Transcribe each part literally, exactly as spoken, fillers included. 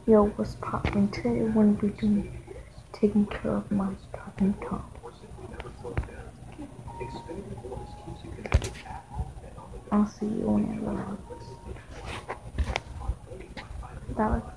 Yo, what's poppin'? Today we're gonna be doing taking care of my poppin' Tom. I'll see you whenever that was.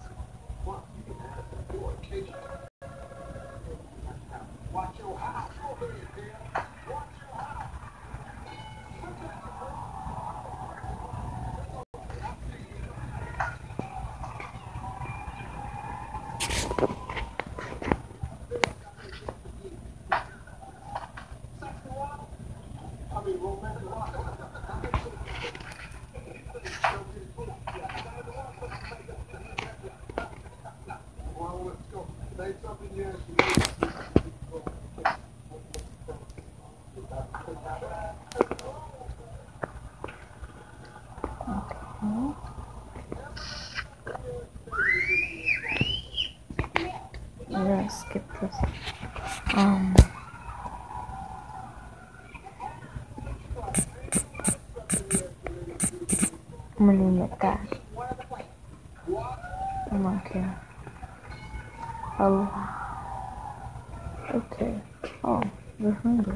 I'm gonna skip this. Um, I'm gonna name it that. I'm okay. Oh, okay. Oh, we're hungry.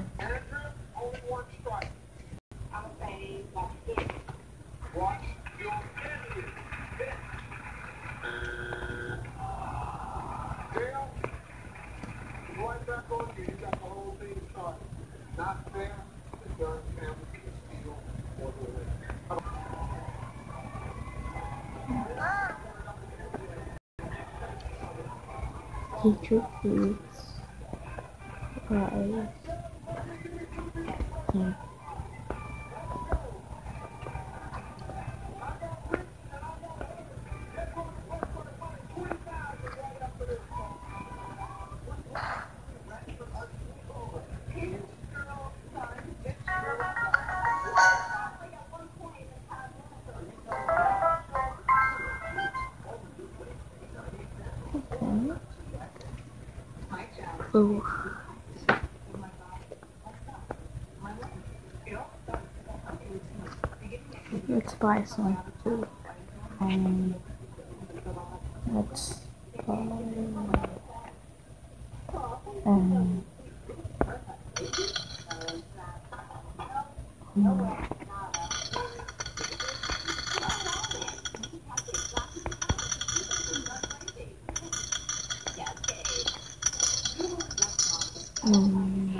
Eat your foods. Rice. Mm. Okay. Ooh. Let's buy some food. Um, let's buy. Um. um Mm.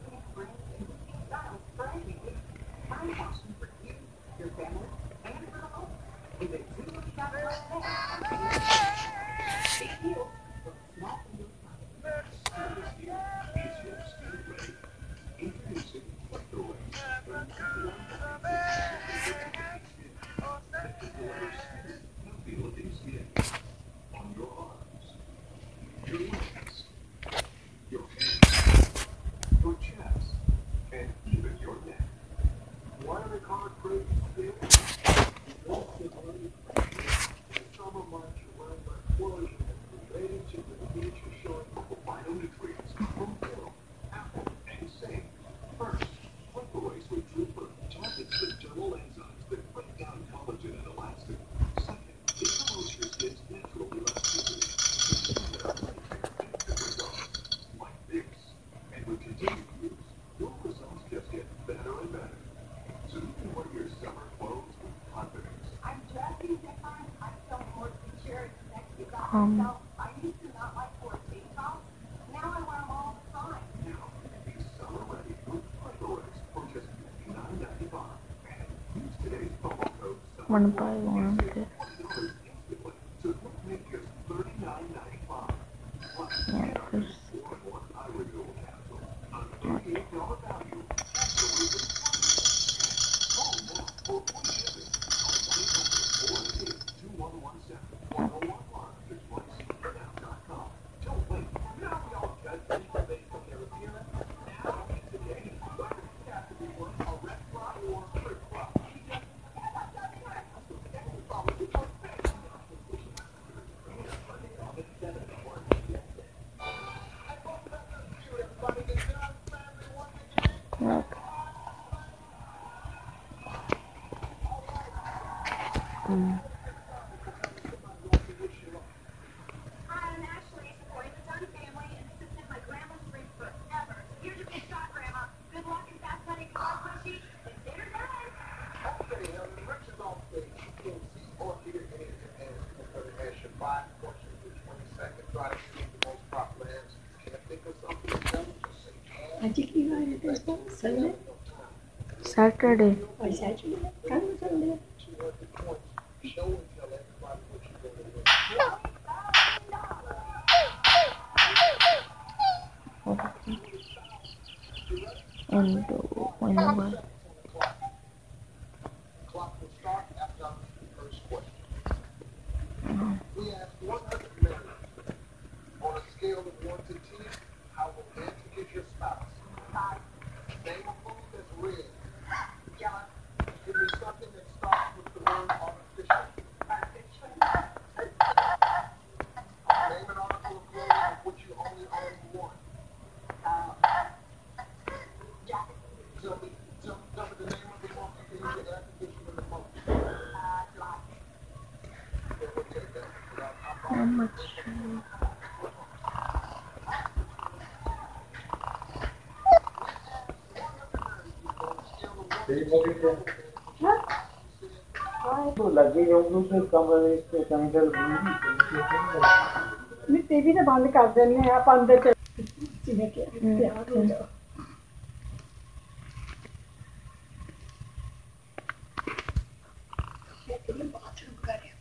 Um. Wanna buy one of this? Yeah, there's. Look. Mm. Sunday? Saturday. Or Saturday? Come Sunday. Okay. And uh, whenever. Uh, We asked one hundred men on a scale of one to ten, how romantic is your spouse? Name a food that's red. Give me something that starts with the word artificial. Name an article of clothing of which you only own one. Tell me, tell, tell me the name of the month you can use the air conditioner the most. Yeah, we'll take that. how much? तो लगे हम लोग से कमरे से Kangal ਨਹੀਂ TV ਤਾਂ ਬੰਦ ਕਰ ਦਿੰਦੇ ਆ ਆਪਾਂ ਅੰਦਰ ਚ ਜਿਵੇਂ ਕਿ ਤਿਆਰ ਹੋ ਜਾਓ ਬਾਥਰੂਮ ਕਰਿਆ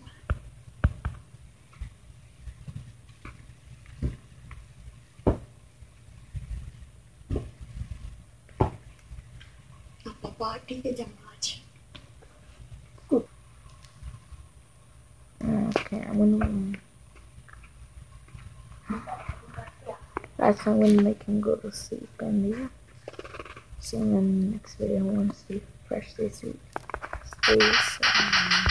ਆਪਾਂ ਪਾਰਟੀ ਤੇ ਜਾਣਾ ਅੱਜ Okay, I'm gonna. That's how when they can go to sleep. And yeah. See you in the next video. I want to see Freshly Sweet. Stay safe.